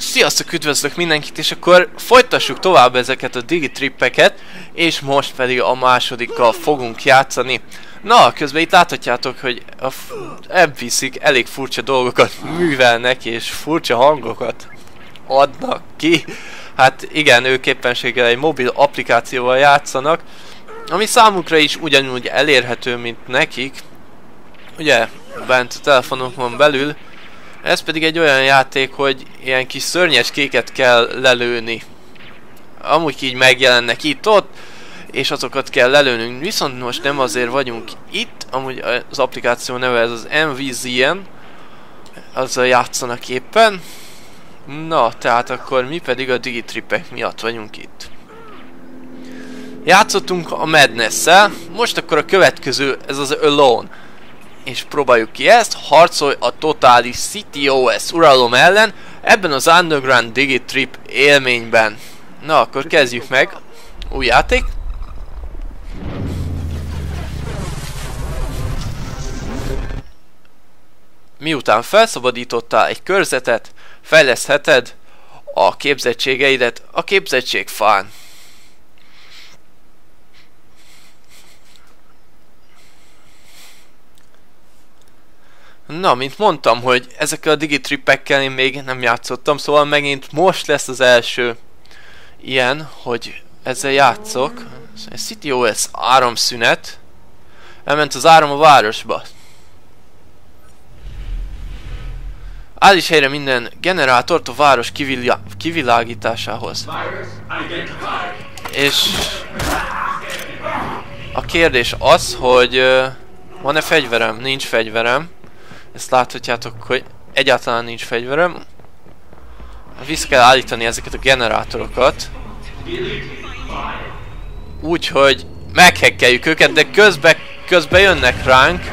Sziasztok, üdvözlök mindenkit, és akkor folytassuk tovább ezeket a digitrippeket, és most pedig a másodikkal fogunk játszani. Na, közben itt láthatjátok, hogy a NPC-k elég furcsa dolgokat művelnek, és furcsa hangokat adnak ki. Hát igen, ők éppenséggel egy mobil applikációval játszanak, ami számukra is ugyanúgy elérhető, mint nekik. Ugye, bent a telefonokon belül. Ez pedig egy olyan játék, hogy ilyen kis szörnyecskéket kell lelőni. Amúgy így megjelennek itt-ott, és azokat kell lelőnünk. Viszont most nem azért vagyunk itt, amúgy az applikáció neve ez az MVZN. Azzal játszanak éppen. Na, tehát akkor mi pedig a digitrippek miatt vagyunk itt. Játszottunk a Madness-szel, most akkor a következő, ez az Alone. És próbáljuk ki ezt, harcolj a totális CTOS uralom ellen ebben az Underground Digitrip élményben. Na, akkor kezdjük meg. Új játék. Miután felszabadítottál egy körzetet, fejlesztheted a képzettségeidet a képzettségfán. Na, mint mondtam, hogy ezekkel a digitrippekkel én még nem játszottam, szóval megint most lesz az első ilyen, hogy ezzel játszok. CTOS áramszünet. Elment az áram a városba. Állíts helyre minden generátort a város kivilágításához. És a kérdés az, hogy van-e fegyverem? Nincs fegyverem. Ezt láthatjátok, hogy egyáltalán nincs fegyverem. Vissza kell állítani ezeket a generátorokat. Úgyhogy meghekkeljük őket, de közben jönnek ránk.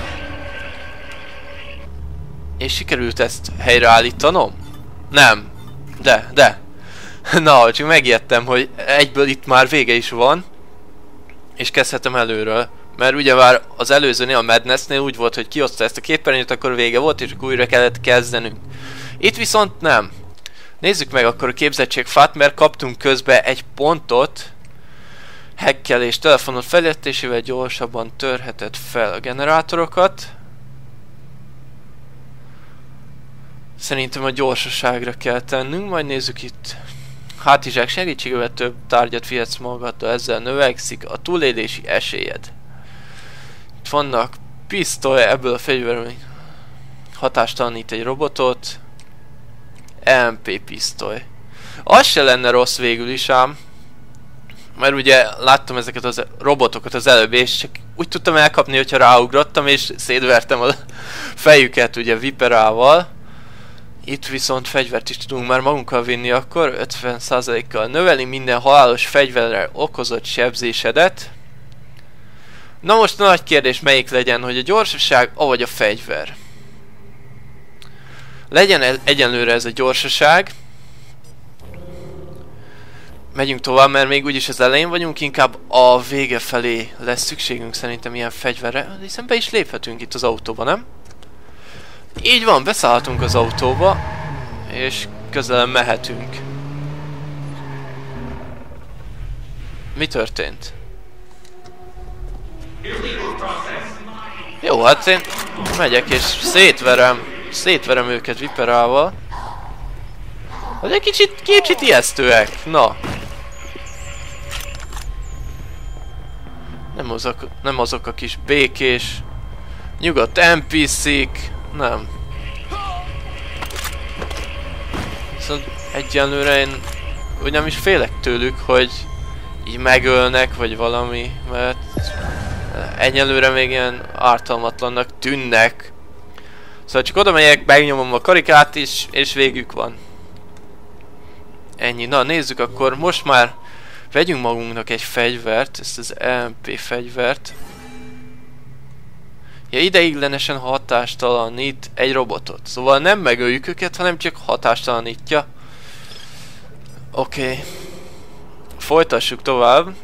És sikerült ezt helyreállítanom? Nem. De. Na, csak megijedtem, hogy egyből itt már vége is van. És kezdhetem előről. Mert ugye már az előzőnél, a Madnessnél úgy volt, hogy kioszta ezt a képernyőt, akkor vége volt, és akkor újra kellett kezdenünk. Itt viszont nem. Nézzük meg akkor a képzettségfát, mert kaptunk közben egy pontot. Hackelés telefonot fejlesztésével gyorsabban törheted fel a generátorokat. Szerintem a gyorsaságra kell tennünk, majd nézzük itt. Hátizsák segítségével több tárgyat vihetsz magaddal, ezzel növekszik a túlélési esélyed. Itt vannak pisztoly, ebből a fegyverből hatástalanít egy robotot. MP pisztoly. Az se lenne rossz végül is ám. Mert ugye láttam ezeket az robotokat az előbb, és csak úgy tudtam elkapni, hogyha ráugrottam, és szétvertem a fejüket ugye viperával. Itt viszont fegyvert is tudunk már magunkkal vinni, akkor 50%-kal növeli minden halálos fegyverrel okozott sebzésedet. Na most a nagy kérdés melyik legyen, hogy a gyorsaság, avagy a fegyver. Legyen egyenlőre ez a gyorsaság. Megyünk tovább, mert még úgyis az elején vagyunk, inkább a vége felé lesz szükségünk szerintem ilyen fegyverre. Hiszen be is léphetünk itt az autóba, nem? Így van, beszállhatunk az autóba, és közelem mehetünk. Mi történt? Jó, hát én megyek és szétverem őket viperával. Hát egy kicsit ijesztőek, na. Nem azok a kis békés, nyugodt NPC-k, nem. Viszont egyenlőre én úgy nem is félek tőlük, hogy így megölnek, vagy valami, mert egyelőre még ilyen ártalmatlannak tűnnek. Szóval csak oda megyek, megnyomom a karikát és végük van. Ennyi. Na nézzük akkor, most már vegyünk magunknak egy fegyvert, ezt az MP fegyvert. Ja, ideiglenesen hatástalanít egy robotot. Szóval nem megöljük őket, hanem csak hatástalanítja. Oké. Folytassuk tovább.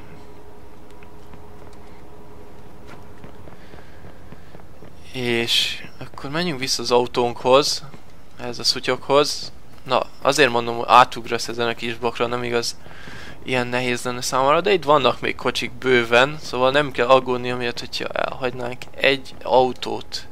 És akkor menjünk vissza az autónkhoz. ehhez a szutyokhoz. Na, azért mondom, hogy átugrasz ezen a kis blokkra, nem igaz ilyen nehéz lenne számára, de itt vannak még kocsik bőven, szóval nem kell aggódni amiatt, hogyha elhagynánk egy autót.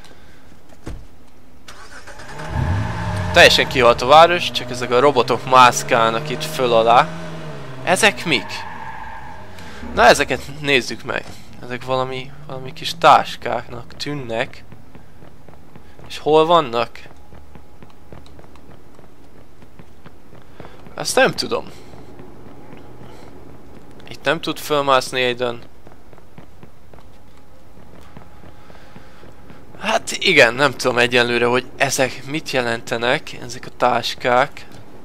Teljesen kihalt a város, csak ezek a robotok mászkálnak itt föl alá. Ezek mik? Na ezeket nézzük meg. Ezek valami kis táskáknak tűnnek. És hol vannak? Ezt nem tudom. Itt nem tud fölmászni Aiden. Hát igen, nem tudom egyenlőre, hogy ezek mit jelentenek, ezek a táskák.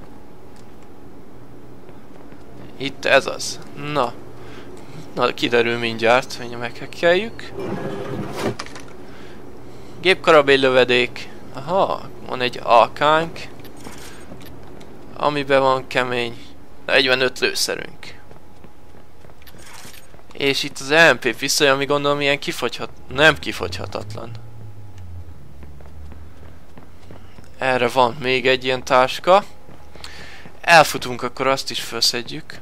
Itt ez az. Na. Na, kiderül mindjárt, hogy meghekkeljük. Gépkarabély lövedék. Aha, van egy AK-nk. Amiben van kemény 45 lőszerünk. És itt az EMP pisztoly, ami gondolom ilyen nem kifogyhatatlan. Erre van még egy ilyen táska. Elfutunk, akkor azt is felszedjük.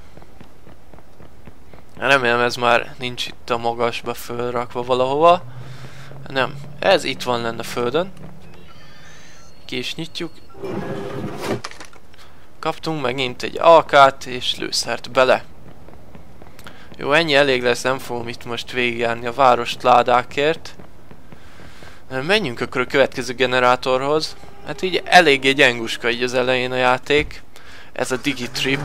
Remélem ez már nincs itt a magasba fölrakva valahova. Nem, ez itt van lenne a földön. Ki is nyitjuk. Kaptunk megint egy AK-t és lőszert bele. Jó, ennyi elég lesz, nem fogom itt most végigjárni a várost ládákért. Menjünk akkor a következő generátorhoz. Hát így eléggé gyenguska így az elején a játék. Ez a DigiTrip.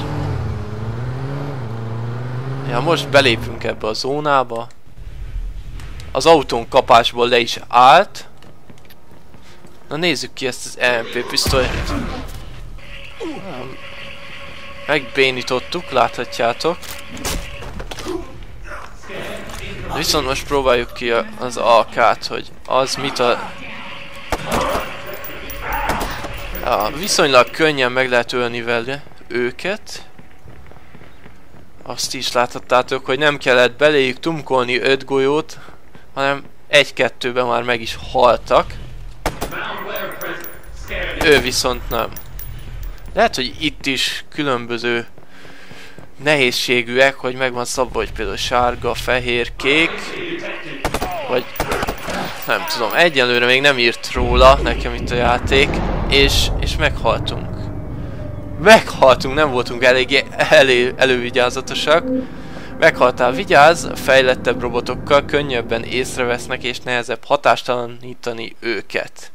Ja, most belépünk ebbe a zónába. Az autón kapásból le is állt. Na nézzük ki ezt az EMP pisztolyt. Megbénítottuk, láthatjátok. Viszont most próbáljuk ki az AK-t, hogy az mit a... Ja, viszonylag könnyen meg lehet ölni vele őket. Azt is láthattátok, hogy nem kellett beléjük tumkolni 5 golyót, hanem 1-2-ben már meg is haltak. Ő viszont nem. Lehet, hogy itt is különböző nehézségűek, hogy megvan szabva, hogy például sárga, fehér, kék, vagy nem tudom, egyelőre még nem írt róla nekem itt a játék, és meghaltunk. Meghaltunk, nem voltunk eléggé elővigyázatosak. Meghaltál, vigyázz, fejlettebb robotokkal könnyebben észrevesznek és nehezebb hatástalanítani őket.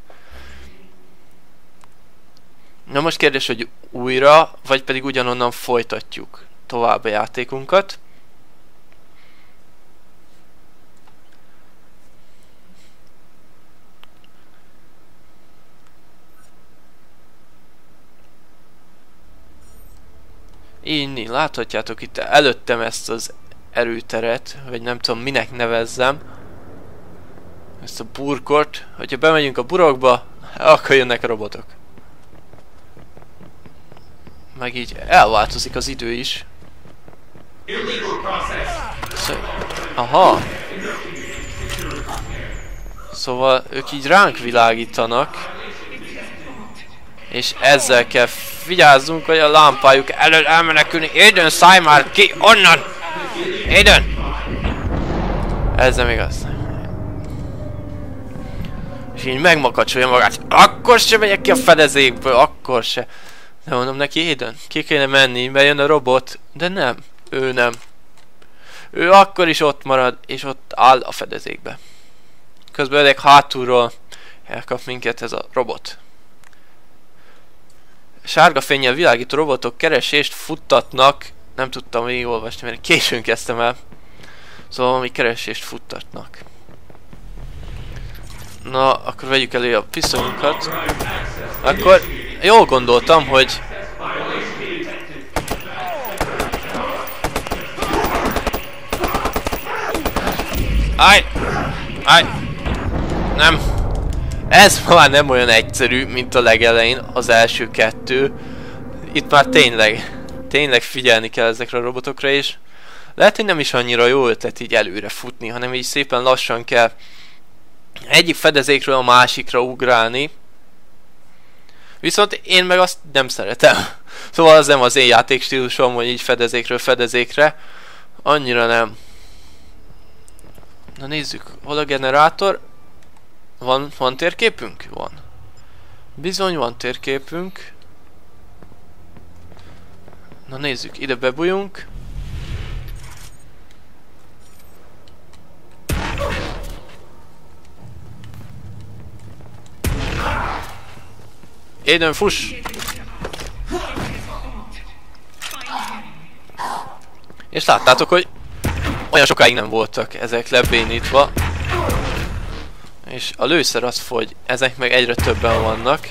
Na most kérdés, hogy újra, vagy pedig ugyanonnan folytatjuk tovább a játékunkat. Így láthatjátok itt előttem ezt az erőteret, vagy nem tudom minek nevezzem. Ezt a burkot. Hogyha bemegyünk a burokba, akkor jönnek a robotok. Meg így elváltozik az idő is. Aha. Szóval ők így ránk világítanak. És ezzel kell vigyázzunk, hogy a lámpájuk elől elmenekülni. Aiden, szállj már ki onnan! Aiden! Ez nem igaz. És így megmakacsolja magát. Akkor se megyek ki a fedezékből, akkor se. De mondom neki, Aiden, ki kéne menni, mert jön a robot. De nem, ő nem. Ő akkor is ott marad, és ott áll a fedezékbe. Közben elég hátulról elkap minket ez a robot. Sárga fénnyel világító robotok keresést futtatnak. Nem tudtam végigolvasni, mert későn kezdtem el. Szóval valami keresést futtatnak. Na, akkor vegyük elő a pisztolyunkat. Akkor jól gondoltam, hogy... Állj! Állj! Nem! Ez már nem olyan egyszerű, mint a legelején, az első kettő. Itt már tényleg figyelni kell ezekre a robotokra, és lehet, hogy nem is annyira jó ötlet így előre futni, hanem így szépen lassan kell egyik fedezékről a másikra ugrálni. Viszont én meg azt nem szeretem. Szóval az nem az én játékstílusom, hogy így fedezékről fedezékre. Annyira nem. Na nézzük, hol a generátor? Van térképünk? Van. Bizony van térképünk. Na nézzük, ide bebújunk. Aiden, fuss! És láttátok, hogy olyan sokáig nem voltak ezek lebénítva. És a lőszer az fogy, ezek meg egyre többen vannak.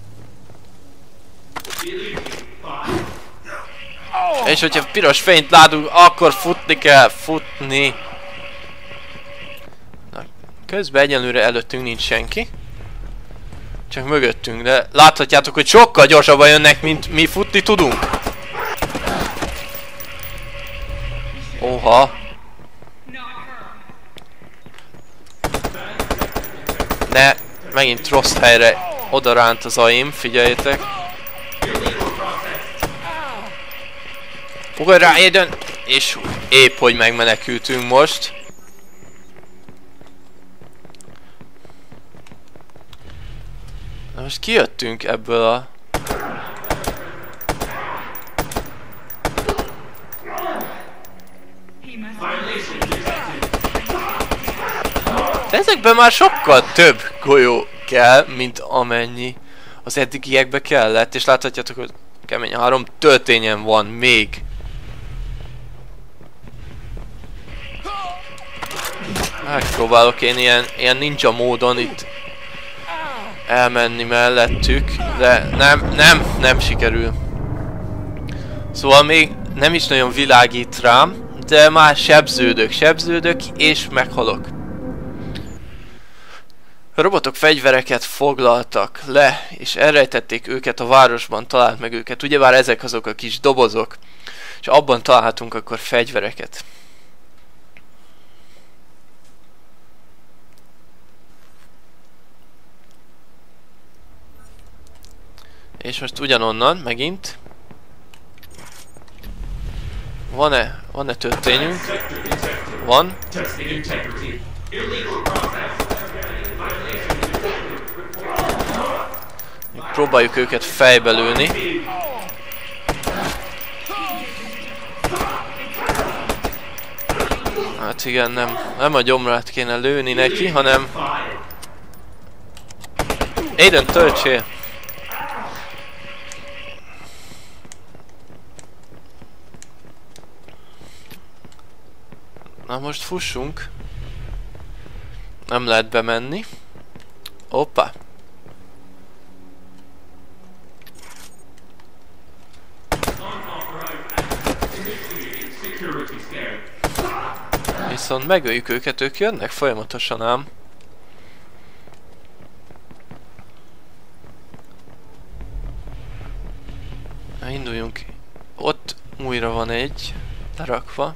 És hogyha piros fényt látunk, akkor futni kell, futni. Na, közben egyenlőre előttünk nincs senki. Csak mögöttünk, de láthatjátok, hogy sokkal gyorsabban jönnek, mint mi futni tudunk. Oha. Ne, megint rossz helyre oda ránt az aim, figyeljétek. Ugorj rá, Aiden! És épp hogy megmenekültünk most. Na most kijöttünk ebből a... De ezekben már sokkal több golyó kell, mint amennyi az eddigiekbe kellett, és láthatjátok, hogy kemény 3 töltényen van még. Megpróbálok én ilyen ninja módon itt elmenni mellettük, de nem sikerül. Szóval még nem is nagyon világít rám, de már sebződök és meghalok. A robotok fegyvereket foglaltak le, és elrejtették őket a városban, talált meg őket. Ugyebár ezek azok a kis dobozok, és abban találhatunk akkor fegyvereket. És most ugyanonnan, megint. Van-e történünk? Van. Próbáljuk őket fejbe lőni. Hát igen, nem a gyomrát kéne lőni neki, hanem... Aiden, töltsél! Na most fussunk. Nem lehet bemenni. Hoppá. Viszont megöljük őket, ők jönnek folyamatosan ám. Na, induljunk. Ott újra van egy lerakva.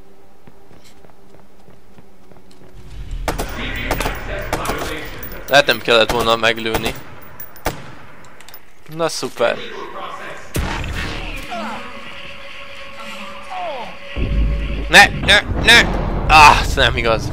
Tehát nem kellett volna meglőni. Na szuper. Ne! Nem igaz.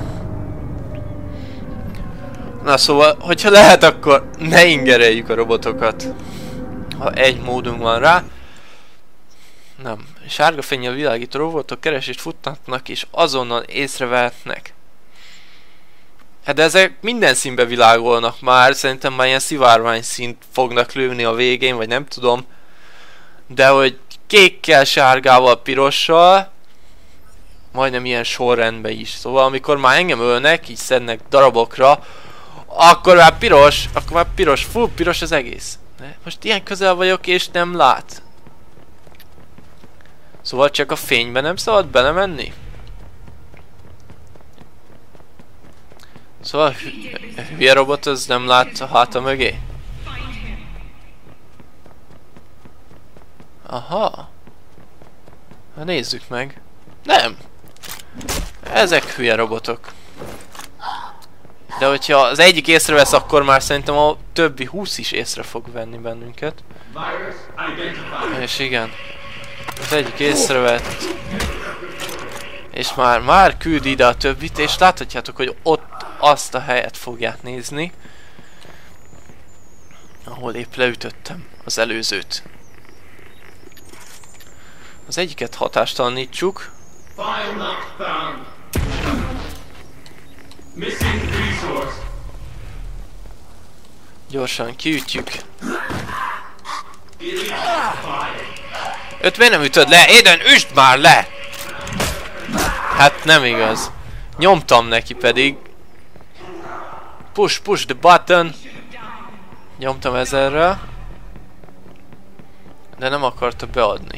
Na szóval, hogyha lehet, akkor ne ingereljük a robotokat. Ha egy módunk van rá. Nem. Sárga fénnyel világító robotok keresést futtatnak és azonnal észrevehetnek. Hát de ezek minden színbe világolnak már, szerintem már ilyen szivárvány színt fognak lőni a végén, vagy nem tudom. De hogy kékkel, sárgával, pirossal, majdnem ilyen sorrendben is. Szóval amikor már engem ölnek, így szednek darabokra, akkor már piros, full piros az egész. Most ilyen közel vagyok és nem lát. Szóval csak a fényben nem szabad belemenni? Szóval hülye robot az nem lát a háta mögé? Aha. Na nézzük meg. Nem. Ezek hülye robotok. De hogyha az egyik észrevesz, akkor már szerintem a többi 20 is észre fog venni bennünket. És igen. Az egyik észrevett. És már küld ide a többit, és láthatjátok, hogy ott azt a helyet fogják nézni, ahol épp leütöttem az előzőt. Az egyiket hatástalanítsuk. Gyorsan kiütjük. Őt miért nem ütöd le? Aiden, üsd már le! Hát nem igaz. Nyomtam neki pedig. Push the button. Nyomtam 1000-rel. De nem akarta beadni.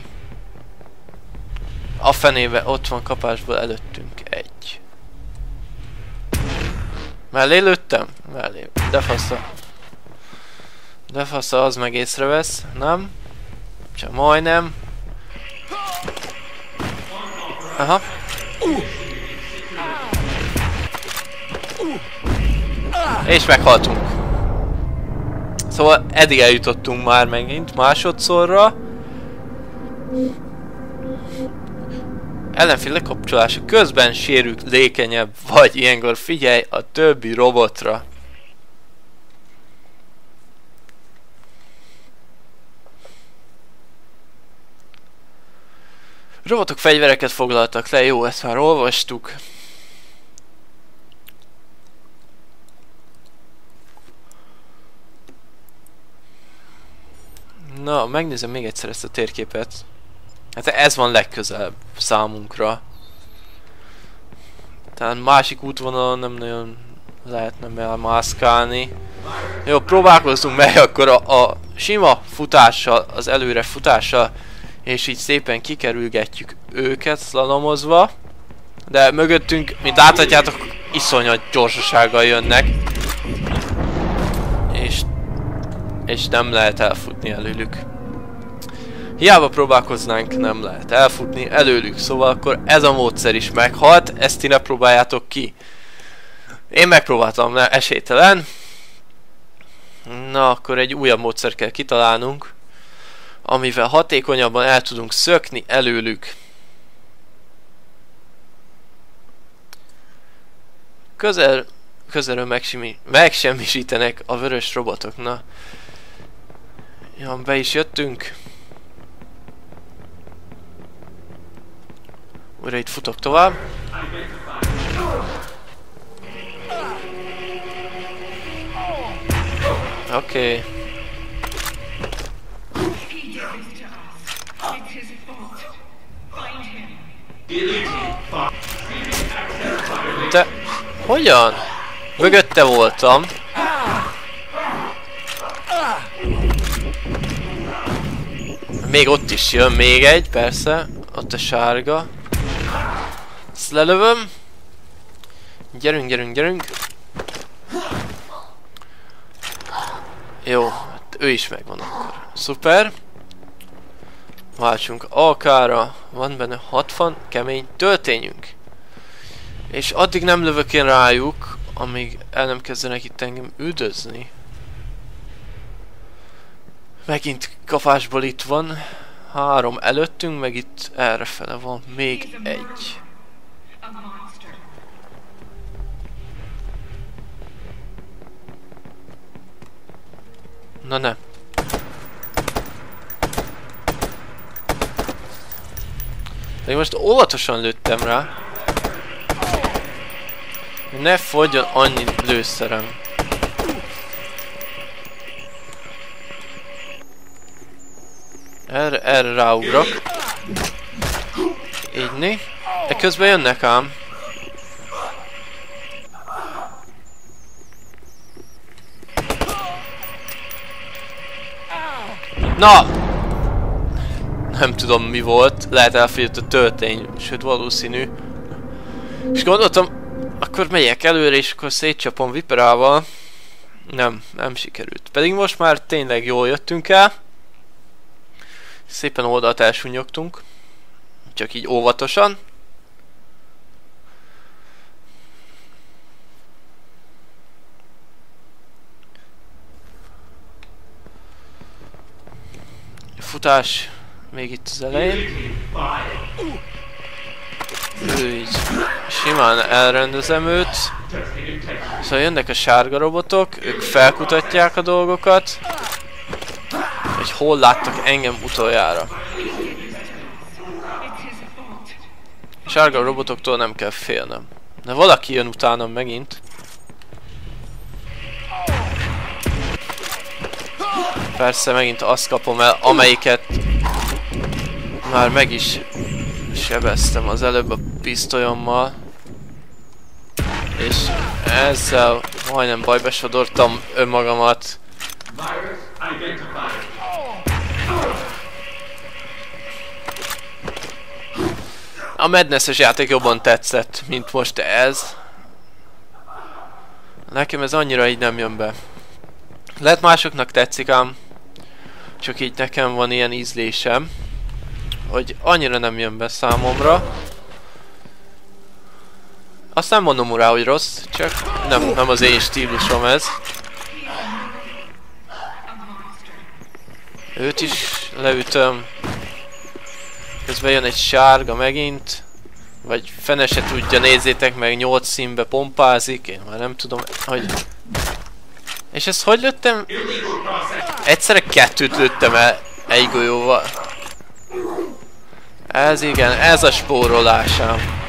A fenébe ott van kapásból előttünk egy. Mellé lőttem? Mellé. De fasza. De fasza, az meg észrevesz. Nem? Csak majdnem. Aha. És meghaltunk. Szóval eddig eljutottunk már megint másodszorra. Ellenfél lekapcsolása közben sérülékenyebb vagy, ilyenkor figyelj a többi robotra. Robotok fegyvereket foglaltak le, jó, ezt már olvastuk. Na, megnézem még egyszer ezt a térképet. Hát ez van legközelebb számunkra. Tehát másik útvonalon nem nagyon lehetne elmászkálni. Jó, próbálkozzunk meg akkor a sima futással, az előre futással, és így szépen kikerülgetjük őket szlalomozva. De mögöttünk, mint láthatjátok, iszonyat gyorsasággal jönnek. És nem lehet elfutni előlük. Hiába próbálkoznánk, nem lehet elfutni előlük, szóval akkor ez a módszer is meghalt, ezt ti ne próbáljátok ki. Én megpróbáltam, esélytelen. Na, akkor egy újabb módszer kell kitalálnunk, amivel hatékonyabban el tudunk szökni előlük. Közelről megsemmisítenek a vörös robotok, na. Ja, be is jöttünk. Újra itt futok tovább. Oké. Te... Hogyan? Mögötte voltam. Még ott is jön még egy, persze. Ott a sárga. Ezt lelövöm. Gyerünk, gyerünk, gyerünk. Jó, hát ő is megvan akkor. Szuper. Váltsunk AK-ra. Van benne 60 kemény töltényünk. És addig nem lövök én rájuk, amíg el nem kezdenek itt engem üldözni. Megint kapásból itt van 3 előttünk, meg itt errefele van még egy. Na ne. De most óvatosan lőttem rá. Ne fogyjon annyi lőszerem. Erre ráugrok. Így né. De közben jönnek ám. Na! Nem tudom mi volt. Lehet elfogyott a töltény. Sőt valószínű. És gondoltam, akkor megyek előre és akkor szétcsapom viperával. Nem sikerült. Pedig most már tényleg jól jöttünk el. Szépen oldalt elsúnyogtunk. Csak így óvatosan. Futás még itt az elején. Így simán elrendezem őt. Szóval jönnek a sárga robotok, ők felkutatják a dolgokat. Hogy hol láttak engem utoljára. A sárga robotoktól nem kell félnem. De valaki jön utánam megint. Persze megint azt kapom el, amelyiket már meg is sebeztem az előbb a pisztolyommal. És ezzel majdnem bajba sodortam önmagamat. A Madness-es játék jobban tetszett, mint most ez. Nekem ez annyira így nem jön be. Lehet másoknak tetszik ám, csak így nekem van ilyen ízlésem, hogy annyira nem jön be számomra. Azt nem mondom rá, hogy rossz, csak nem az én stílusom ez. Őt is leütöm. Közben jön egy sárga megint. Vagy fene se tudja, nézzétek meg, 8 színbe pompázik. Én már nem tudom, hogy... És ezt hogy lőttem? Egyszerre 2-t lőttem el egy golyóval. Ez igen, ez a spórolásám.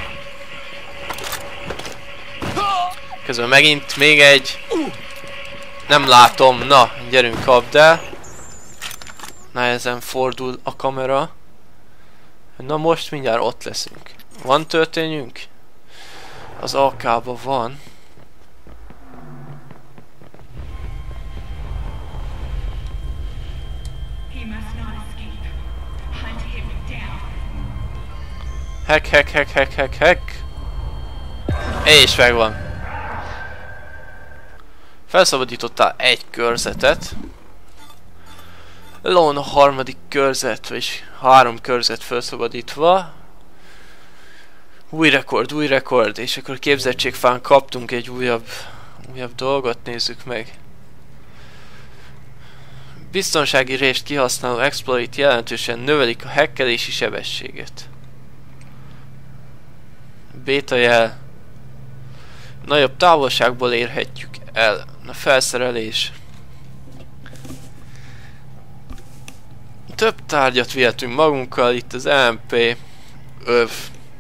Közben megint még egy. Nem látom, na, gyerünk, kapd el. Nehezen fordul a kamera. Na most mindjárt ott leszünk. Van történjünk? Az AK-ban van. Hack. És megvan. Felszabadítottál egy körzetet. Lone a harmadik körzet, és 3 körzet felszabadítva. Új rekord, és akkor képzettségfán kaptunk egy újabb dolgot, nézzük meg. Biztonsági rést kihasználó exploit jelentősen növelik a hackelési sebességet. Beta jel. Nagyobb távolságból érhetjük el. A felszerelés. Több tárgyat vihetünk magunkkal, itt az MP. Öv.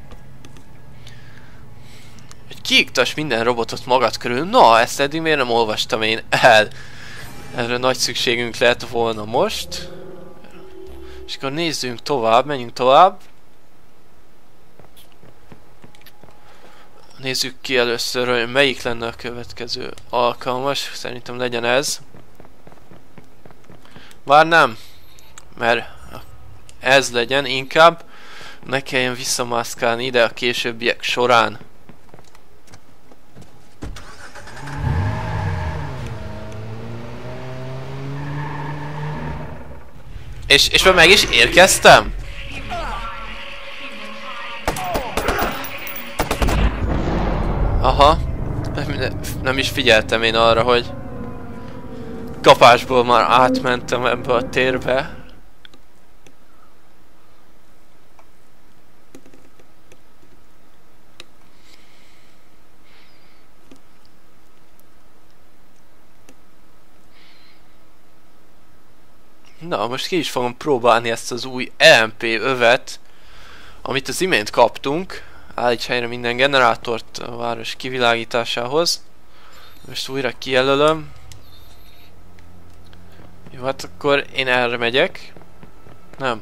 Hogy kiiktass minden robotot magad körül. Na, ezt eddig miért nem olvastam én el? Erre nagy szükségünk lehet volna most. És akkor nézzünk tovább, menjünk tovább. Nézzük ki először, hogy melyik lenne a következő alkalmas. Szerintem legyen ez. Bár nem. Mert ez legyen inkább. Ne kelljen visszamászkálni ide a későbbiek során. És már meg is érkeztem? Aha. Nem is figyeltem én arra, hogy kapásból már átmentem ebbe a térbe. Na, most ki is fogom próbálni ezt az új EMP övet, amit az imént kaptunk. Állíts helyre minden generátort a város kivilágításához. Most újra kijelölöm. Jó, hát akkor én erre megyek. Nem.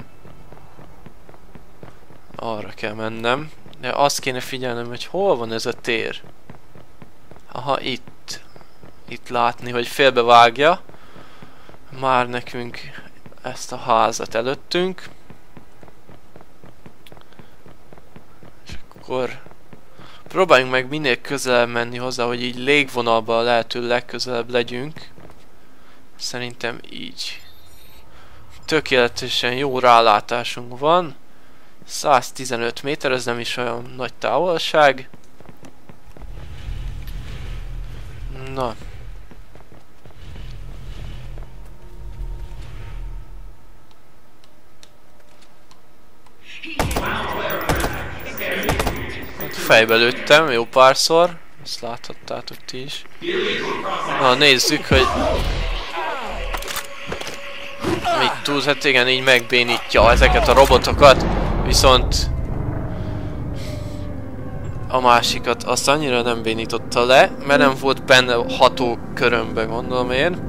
Arra kell mennem. De azt kéne figyelnem, hogy hol van ez a tér. Aha, itt. Itt látni, hogy félbevágja már nekünk ezt a házat előttünk. És akkor próbáljunk meg minél közelebb menni hozzá, hogy így légvonalban a lehető legközelebb legyünk. Szerintem így. Tökéletesen jó rálátásunk van. 115 méter, ez nem is olyan nagy távolság. Na. fejbe lőttem jó párszor. Ezt láthattátok ti is. Na, nézzük, hogy mit tud. Hát igen, így megbénítja ezeket a robotokat. Viszont a másikat azt annyira nem bénította le, mert nem volt benne hatókörömbe, gondolom én.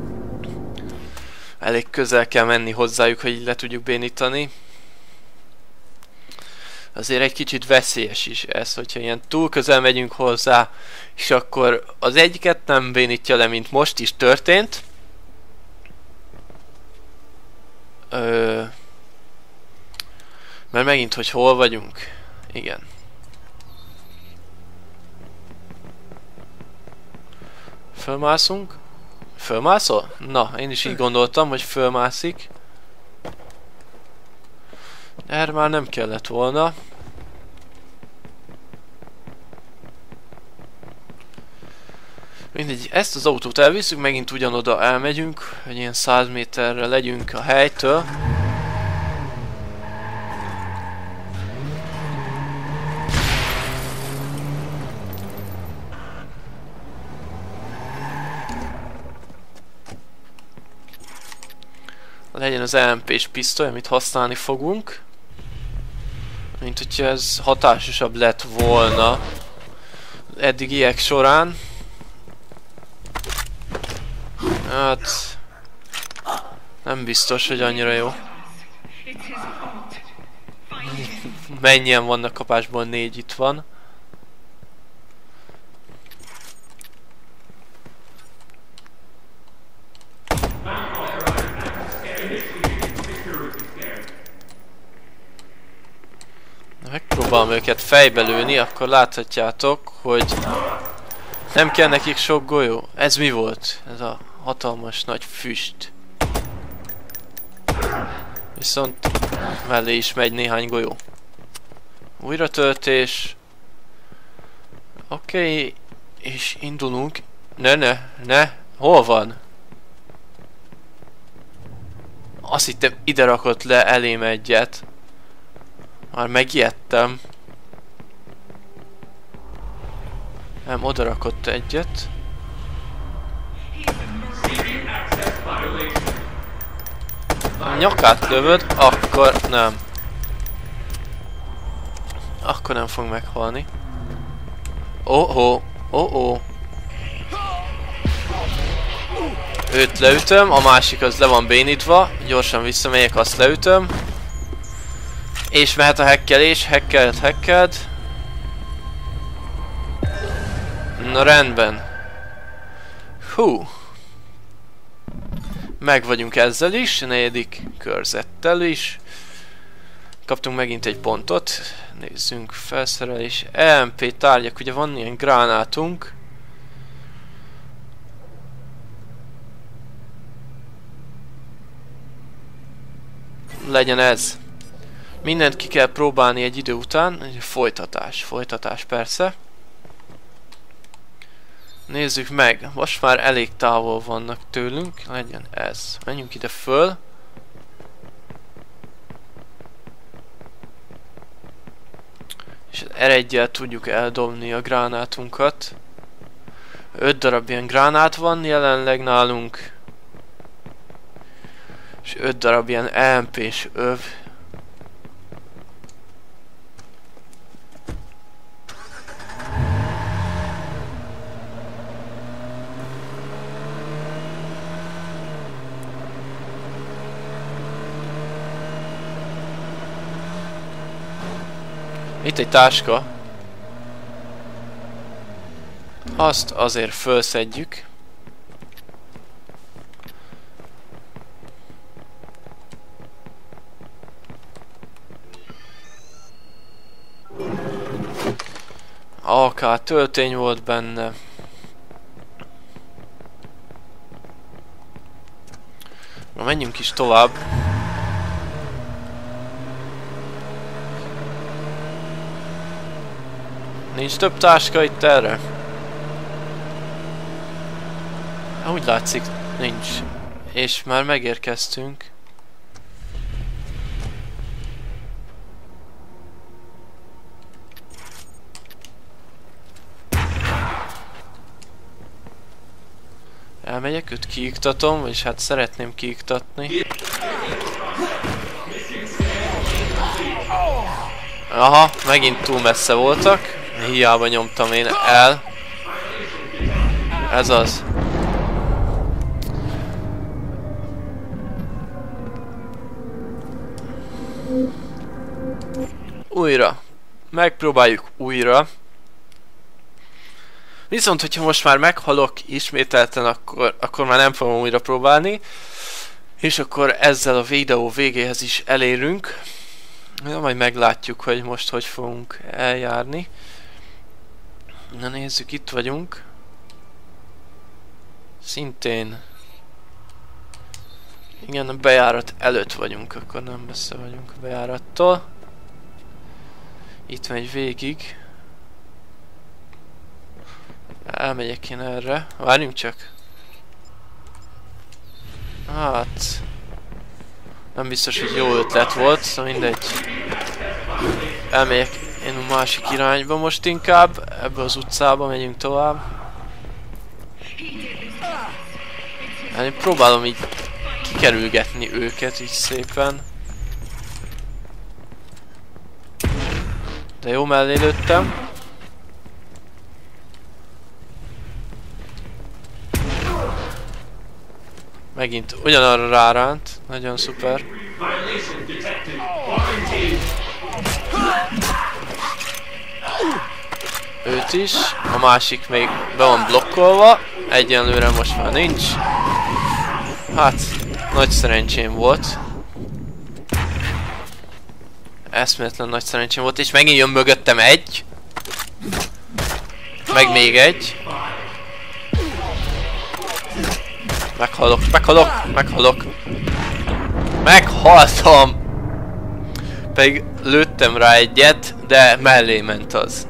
Elég közel kell menni hozzájuk, hogy így le tudjuk bénítani. Azért egy kicsit veszélyes is ez, hogyha ilyen túl közel megyünk hozzá, és akkor az egyiket nem bénítja le, mint most is történt. Mert megint, hogy hol vagyunk. Igen. Fölmászunk? Fölmászol? Na, én is így gondoltam, hogy fölmászik. Erre már nem kellett volna. Mindegy, ezt az autót elviszünk, megint ugyanoda elmegyünk, hogy ilyen 100 méterre legyünk a helytől. Legyen az LMP-s pisztoly, amit használni fogunk. Mint hogyha ez hatásosabb lett volna eddigiek során. Hát nem biztos, hogy annyira jó. Mennyien vannak kapásból? 4 itt van. Megpróbálom őket fejbe lőni, akkor láthatjátok, hogy nem kell nekik sok golyó. Ez mi volt? Ez a hatalmas nagy füst. Viszont mellé is megy néhány golyó. Újra töltés. Oké, és indulunk. Ne. Hol van? Azt hittem, ide rakott le elém egyet. Már megijedtem. Nem, oda rakott egyet. A nyakát lövöd, akkor nem. Akkor nem fog meghalni. Oh. Őt leütöm, a másik az le van bénítva. Gyorsan visszamegyek, azt leütöm. És mehet a hekkelés, hekkeld. Na rendben. Hú. Meg vagyunk ezzel is, 4. körzettel is. Kaptunk megint egy pontot. Nézzünk, felszerelés. EMP tárgyak, ugye van ilyen gránátunk. Legyen ez. Mindent ki kell próbálni egy idő után. Folytatás persze. Nézzük meg. Most már elég távol vannak tőlünk. Legyen ez. Menjünk ide föl. És R1-jel tudjuk eldobni a gránátunkat. 5 darab ilyen gránát van jelenleg nálunk. És 5 darab ilyen EMP-s öv. Itt egy táska. Azt azért fölszedjük. AK töltény volt benne. Na menjünk is tovább. Nincs több táska itt erre? Úgy látszik, nincs. És már megérkeztünk. Elmegyek, őt kiiktatom, vagyis hát szeretném kiiktatni. Aha, megint túl messze voltak. Hiába nyomtam én el. Ez az. Újra. Megpróbáljuk újra. Viszont, hogyha most már meghalok ismételten, akkor már nem fogom újra próbálni. És akkor ezzel a videó végéhez is elérünk. Na, majd meglátjuk, hogy most hogy fogunk eljárni. Na nézzük, itt vagyunk. Szintén. Igen, a bejárat előtt vagyunk, akkor nem messze vagyunk a bejárattól. Itt megy végig. Elmegyek én erre. Várjunk csak. Hát... nem biztos, hogy jó ötlet volt, szóval mindegy. Elmegyek én a másik irányba most inkább. Ebbe az utcába megyünk tovább. Hát én próbálom így kikerülgetni őket így szépen. De jó, mellé lőttem. Megint ugyanarra ráránt. Nagyon szuper. Őt is. A másik még be van blokkolva. Egyenlőre most már nincs. Hát, nagy szerencsém volt. Eszméletlen nagy szerencsém volt, és megint jön mögöttem egy. Meg még egy. Meghalok. Meghaltam! Pedig lőttem rá egyet, de mellé ment az.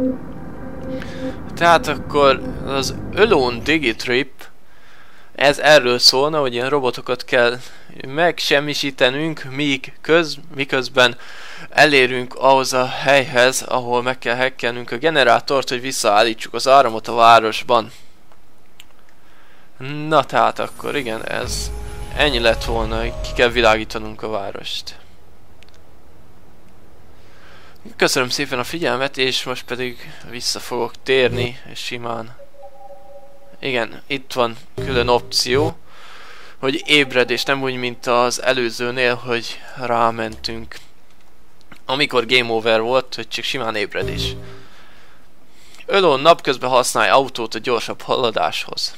Tehát akkor az Alone Digitrip, ez erről szólna, hogy ilyen robotokat kell megsemmisítenünk, miközben elérünk ahhoz a helyhez, ahol meg kell hackelnünk a generátort, hogy visszaállítsuk az áramot a városban. Na tehát akkor igen, ez ennyi lett volna, ki kell világítanunk a várost. Köszönöm szépen a figyelmet, és most pedig vissza fogok térni simán. Igen, itt van külön opció, hogy ébredés, nem úgy, mint az előzőnél, hogy rámentünk. Amikor game over volt, hogy csak simán ébredés. Alone napközben használj autót a gyorsabb haladáshoz.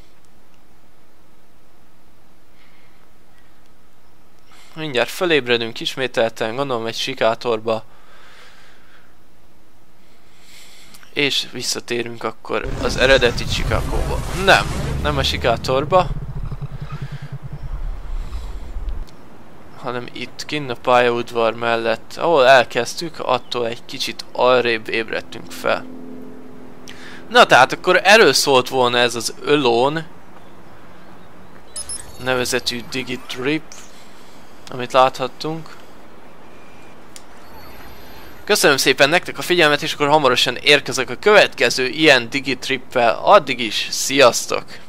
Mindjárt fölébredünk ismételten, gondolom egy sikátorba. És visszatérünk akkor az eredeti Chicagóba. Nem a sikátorba. Hanem itt kinn a pályaudvar mellett, ahol elkezdtük, attól egy kicsit arrébb ébredtünk fel. Na tehát akkor erről szólt volna ez az Alone nevezetű Digitrip, amit láthattunk. Köszönöm szépen nektek a figyelmet, és akkor hamarosan érkezek a következő ilyen Digitrippel. Addig is, sziasztok!